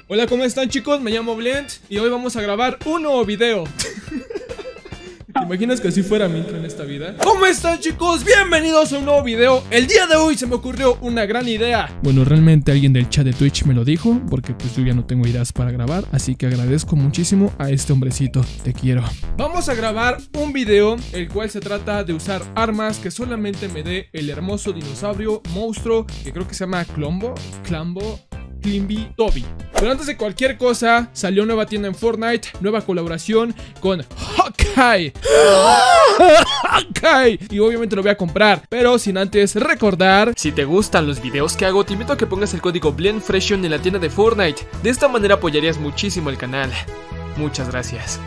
Hola, ¿cómo están, chicos? Me llamo Blend y hoy vamos a grabar un nuevo video. ¿Te imaginas que así fuera mi intro en esta vida? ¿Cómo están, chicos? Bienvenidos a un nuevo video. El día de hoy se me ocurrió una gran idea. Bueno, realmente alguien del chat de Twitch me lo dijo, porque pues yo ya no tengo ideas para grabar, así que agradezco muchísimo a este hombrecito. Te quiero. Vamos a grabar un video, el cual se trata de usar armas que solamente me dé el hermoso dinosaurio monstruo, que creo que se llama Clambo, Climby Toby. Pero antes de cualquier cosa, salió nueva tienda en Fortnite, nueva colaboración con Hawkeye. Y obviamente lo voy a comprar, pero sin antes recordar: si te gustan los videos que hago, te invito a que pongas el código BLENDFRESHION en la tienda de Fortnite. De esta manera apoyarías muchísimo el canal. Muchas gracias.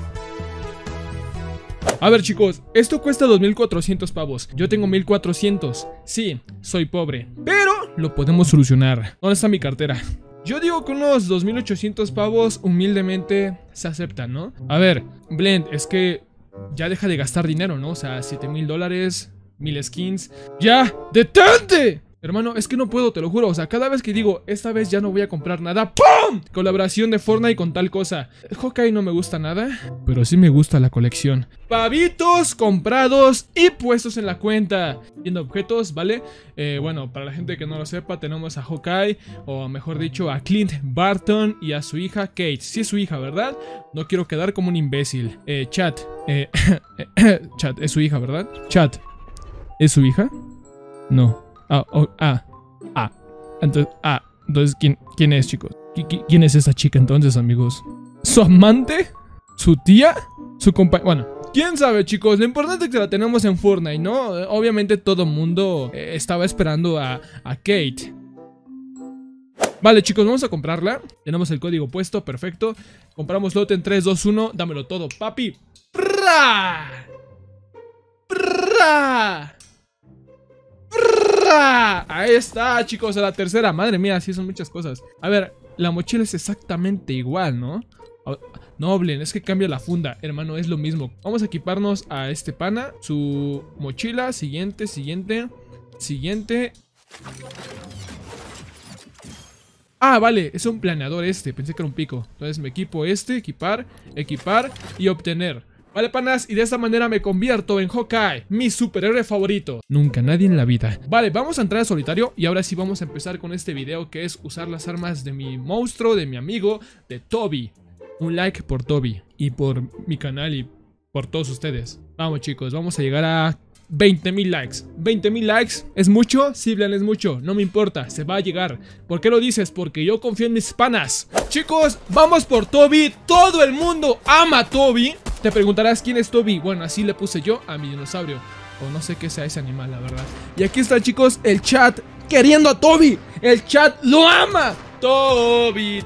A ver, chicos, esto cuesta 2400 pavos. Yo tengo 1400. Sí, soy pobre, pero lo podemos solucionar. ¿Dónde está mi cartera? Yo digo que unos 2800 pavos humildemente se aceptan, ¿no? A ver, Blend, es que ya deja de gastar dinero, ¿no? O sea, 7000 dólares, 1000 skins. ¡Ya! ¡Detente! Hermano, es que no puedo, te lo juro. O sea, cada vez que digo, esta vez ya no voy a comprar nada, ¡pum! Colaboración de Fortnite con tal cosa. Hawkeye no me gusta nada, pero sí me gusta la colección. Pavitos comprados y puestos en la cuenta. Viendo objetos, ¿vale? Bueno, para la gente que no lo sepa, tenemos a Hawkeye, o mejor dicho, a Clint Barton y a su hija Kate. Sí es su hija, ¿verdad? No quiero quedar como un imbécil. Chat, chat, es su hija, ¿verdad? Chat, ¿es su hija? No. Entonces, ¿quién es, chicos? ¿Quién es esa chica entonces, amigos? ¿Su amante? ¿Su tía? ¿Su compañera? Bueno, quién sabe, chicos. Lo importante es que la tenemos en Fortnite, ¿no? Obviamente todo el mundo estaba esperando a Kate. Vale, chicos, vamos a comprarla. Tenemos el código puesto, perfecto. Compramos lote en 3, 2, 1. Dámelo todo, papi. ¡Pra! ¡Pra! Ahí está, chicos, a la tercera. Madre mía, sí son muchas cosas. A ver, la mochila es exactamente igual, ¿no? No, Blen, es que cambia la funda, hermano, es lo mismo. Vamos a equiparnos a este pana. Su mochila, siguiente. Ah, vale, es un planeador este. Pensé que era un pico. Entonces me equipo este, equipar y obtener. Vale, panas, y de esta manera me convierto en Hawkeye, mi superhéroe favorito. Nunca nadie en la vida. Vale, vamos a entrar a solitario y ahora sí vamos a empezar con este video, que es usar las armas de mi monstruo, de mi amigo, de Toby. Un like por Toby y por mi canal y por todos ustedes. Vamos, chicos, vamos a llegar a 20,000 likes. 20,000 likes, ¿es mucho? Sí, Blen, es mucho. No me importa, se va a llegar. ¿Por qué lo dices? Porque yo confío en mis panas. Chicos, vamos por Toby. Todo el mundo ama a Toby. Te preguntarás quién es Toby. Bueno, así le puse yo a mi dinosaurio. O no sé qué sea ese animal, la verdad. Y aquí está, chicos, el chat queriendo a Toby. El chat lo ama. Toby.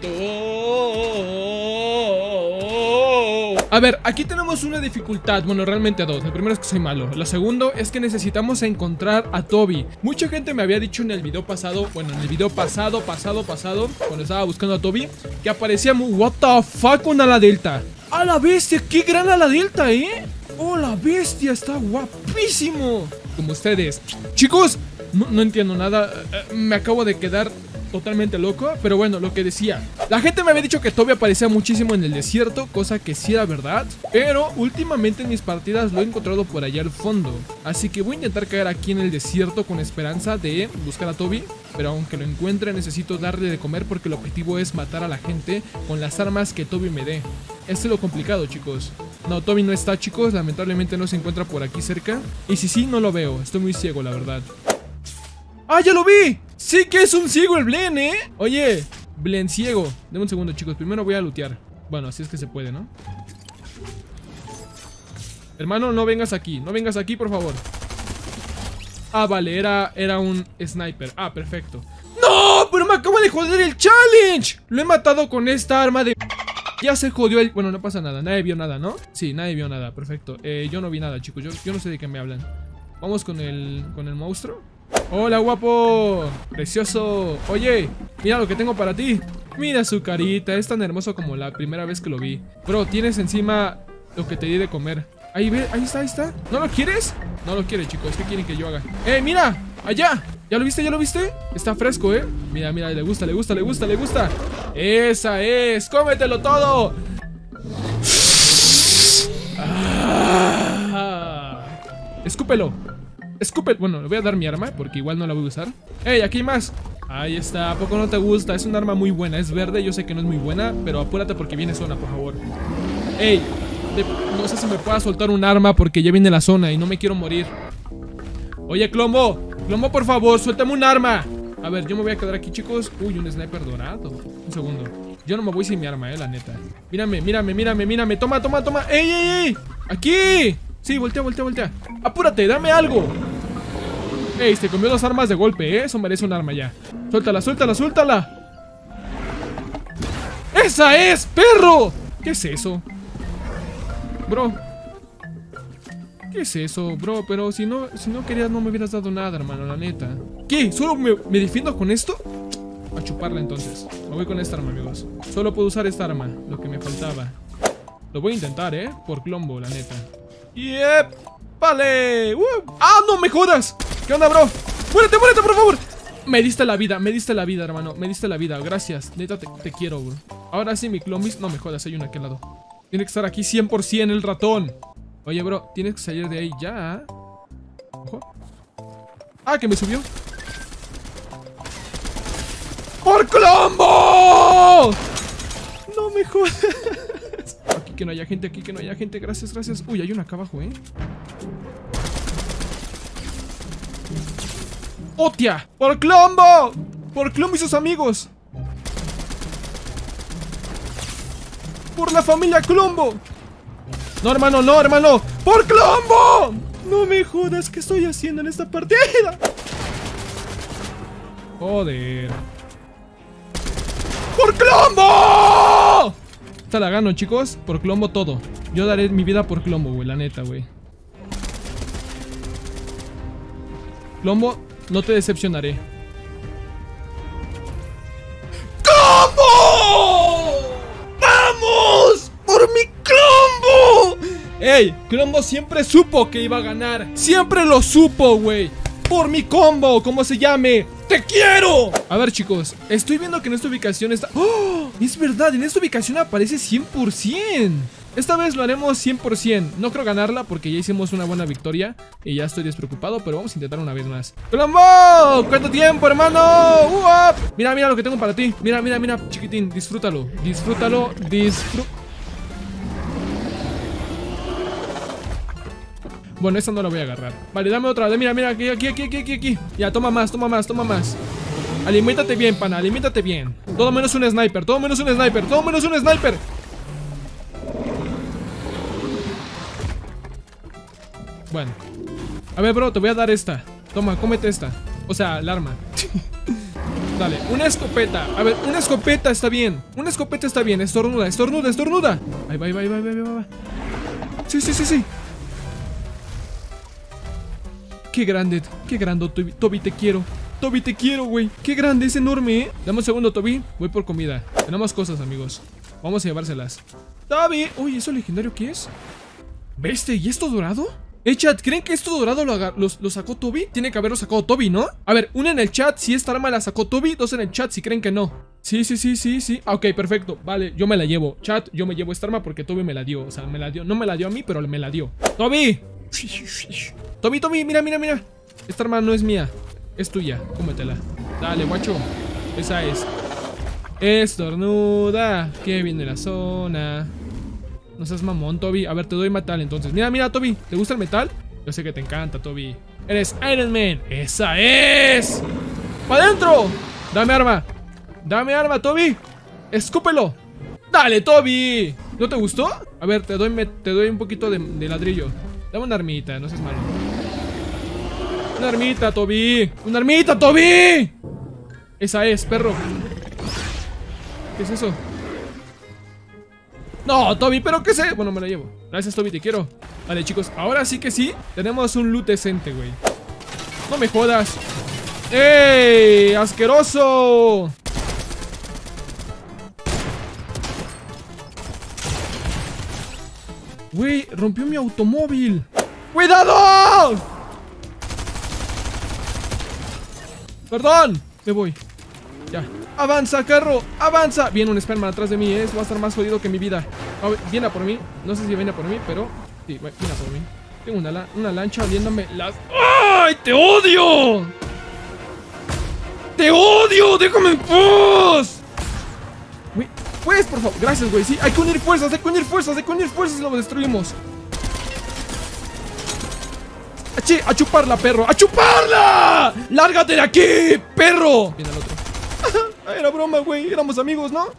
A ver, aquí tenemos una dificultad. Bueno, realmente dos. El primero es que soy malo. Lo segundo es que necesitamos encontrar a Toby. Mucha gente me había dicho en el video pasado, bueno, en el video pasado, cuando estaba buscando a Toby, que aparecía muy... What the fuck, una ala delta. ¡A la bestia! ¡Qué gran ala delta, eh! ¡Oh, la bestia! Está guapísimo. Como ustedes. Chicos, no entiendo nada. Me acabo de quedar totalmente loco, pero bueno, lo que decía, la gente me había dicho que Toby aparecía muchísimo en el desierto, cosa que sí era verdad, pero últimamente en mis partidas lo he encontrado por allá al fondo, así que voy a intentar caer aquí en el desierto con esperanza de buscar a Toby, pero aunque lo encuentre necesito darle de comer porque el objetivo es matar a la gente con las armas que Toby me dé. Esto es lo complicado, chicos. No, Toby no está, chicos, lamentablemente no se encuentra por aquí cerca, y si sí, no lo veo, estoy muy ciego, la verdad. ¡Ah, ya lo vi! Sí que es un ciego el Blen, ¿eh? Oye, Blen ciego. Deme un segundo, chicos. Primero voy a lootear. Bueno, así es que se puede, ¿no? Hermano, no vengas aquí. No vengas aquí, por favor. Ah, vale, era un sniper. Ah, perfecto. ¡No! ¡Pero me acabo de joder el challenge! Lo he matado con esta arma de... Ya se jodió el... Bueno, no pasa nada. Nadie vio nada, ¿no? Sí, nadie vio nada. Perfecto. Yo no vi nada, chicos. Yo no sé de qué me hablan. Vamos con el monstruo. Hola, guapo, precioso. Oye, mira lo que tengo para ti. Mira su carita, es tan hermoso como la primera vez que lo vi. Bro, tienes encima lo que te di de comer. Ahí ve, ahí está. ¿No lo quieres? No lo quiere, chicos, ¿qué quieren que yo haga? Mira, allá. ¿Ya lo viste? Está fresco, Mira, le gusta. Esa es. ¡Cómetelo todo! Escúpelo. Escúpelo. Bueno, le voy a dar mi arma porque igual no la voy a usar. ¡Ey, aquí hay más! Ahí está. ¿A poco no te gusta? Es un arma muy buena. Es verde. Yo sé que no es muy buena, pero apúrate porque viene zona, por favor. ¡Ey! No sé si me pueda soltar un arma porque ya viene la zona y no me quiero morir. Oye, Clombo. Clombo, por favor, suéltame un arma. A ver, yo me voy a quedar aquí, chicos. Uy, un sniper dorado. Un segundo. Yo no me voy sin mi arma, la neta. Mírame, mírame, mírame, mírame. Toma, toma, toma. ¡Ey, ey, ey! ¡Aquí! Sí, voltea, voltea, voltea. ¡Apúrate! ¡Dame algo! ¡Ey! Se comió 2 armas de golpe, ¿eh? Eso merece un arma ya. Suéltala, suéltala, suéltala. ¡Esa es, perro! ¿Qué es eso? Bro. ¿Qué es eso, bro? Pero si no querías, no me hubieras dado nada, hermano, la neta. ¿Qué? ¿Solo me defiendo con esto? A chuparla entonces. Me voy con esta arma, amigos. Solo puedo usar esta arma, lo que me faltaba. Lo voy a intentar, por Clombo, la neta. ¡Yep! ¡Vale! ¡Ah, no me jodas! ¿Qué onda, bro? ¡Muérete, muérete, por favor! Me diste la vida, hermano. Me diste la vida, gracias. Neta, te quiero, bro. Ahora sí, mi Clombis. No me jodas, hay uno aquí al lado. Tiene que estar aquí 100% el ratón. Oye, bro, tienes que salir de ahí ya. Ojo. ¡Ah, que me subió! ¡Por Clombo! No me jodas. Aquí que no haya gente, aquí que no haya gente. Gracias, gracias. Uy, hay una acá abajo, ¡Hostia! ¡Por Clombo! ¡Por Clombo y sus amigos! ¡Por la familia Clombo! ¡No, hermano, no, hermano! ¡Por Clombo! No me jodas, ¿qué estoy haciendo en esta partida? Joder. ¡Por Clombo! Esta la gano, chicos. Por Clombo todo. Yo daré mi vida por Clombo, güey, la neta, güey. Clombo, no te decepcionaré. ¡Clombo! ¡Vamos! ¡Por mi Clombo! ¡Ey! Clombo siempre supo que iba a ganar. ¡Siempre lo supo, güey! ¡Por mi combo! ¡Como se llame! ¡Te quiero! A ver, chicos, estoy viendo que en esta ubicación está... ¡Oh! Es verdad, en esta ubicación aparece 100%. Esta vez lo haremos 100%. No creo ganarla porque ya hicimos una buena victoria y ya estoy despreocupado, pero vamos a intentar una vez más. ¡Clombo! ¿Cuánto tiempo, hermano? Mira, mira lo que tengo para ti. Mira, mira, mira, chiquitín, disfrútalo. Disfrútalo, Bueno, esta no la voy a agarrar. Vale, dame otra. Mira, mira, aquí. Ya, toma más, toma más, toma más. Aliméntate bien, pana, aliméntate bien. Todo menos un sniper, todo menos un sniper, todo menos un sniper. Bueno. A ver, bro, te voy a dar esta. Toma, cómete esta. O sea, el arma. Dale, una escopeta. A ver, una escopeta está bien. Una escopeta está bien. Estornuda, estornuda, estornuda. Ahí va, ahí va, ahí va, ahí va. Sí, sí, sí, sí. Qué grande, Toby, te quiero. Toby, te quiero, güey. Qué grande, es enorme, Dame un segundo, Toby. Voy por comida. Tenemos cosas, amigos. Vamos a llevárselas. Toby. Uy, ¿eso legendario qué es? ¿Bestia? ¿Y esto dorado? Chat, ¿creen que esto dorado lo sacó Toby? Tiene que haberlo sacado Toby, ¿no? A ver, una en el chat si esta arma la sacó Toby. 2 en el chat si creen que no. Sí. Ok, perfecto. Vale, yo me la llevo. Chat, yo me llevo esta arma porque Toby me la dio. O sea, me la dio. No me la dio a mí, pero me la dio. ¡Toby! Toby, mira. Esta arma no es mía. Es tuya. Cómetela. Dale, guacho. Esa es. Estornuda. Que viene la zona. No seas mamón, Toby. A ver, te doy metal entonces. Mira, Toby. ¿Te gusta el metal? Yo sé que te encanta, Toby. Eres Iron Man. ¡Esa es! ¡Para adentro! Dame arma, Toby. Escúpelo. Dale, Toby. ¿No te gustó? A ver, te doy un poquito de ladrillo. Dame una armita, no seas malo. Una armita, Toby. ¡Una armita, Toby! Esa es, perro. ¿Qué es eso? No, Toby, ¿pero qué sé? Bueno, me la llevo. Gracias, Toby, te quiero. Vale, chicos, ahora sí que sí. Tenemos un loot decente, güey. No me jodas. ¡Ey! ¡Asqueroso! Güey, rompió mi automóvil. ¡Cuidado! Perdón, me voy. Ya. Avanza, carro, avanza. Viene un Spider-Man atrás de mí, eso va a estar más jodido que mi vida. Viene a por mí, no sé si viene a por mí, pero sí, viene a por mí. Tengo una lancha oliéndome las... ¡Ay, te odio! ¡Te odio! ¡Déjame en paz! Güey, pues, por favor, gracias, güey. Sí, hay que unir fuerzas, hay que unir fuerzas, hay que unir fuerzas y lo destruimos. ¡A chuparla, perro! ¡A chuparla! ¡Lárgate de aquí, perro! Viene el otro. Era broma, güey. Éramos amigos, ¿no?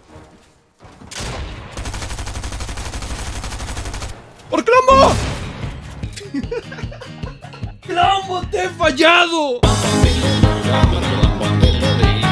¡Por Clambo! ¡Clambo, te he fallado!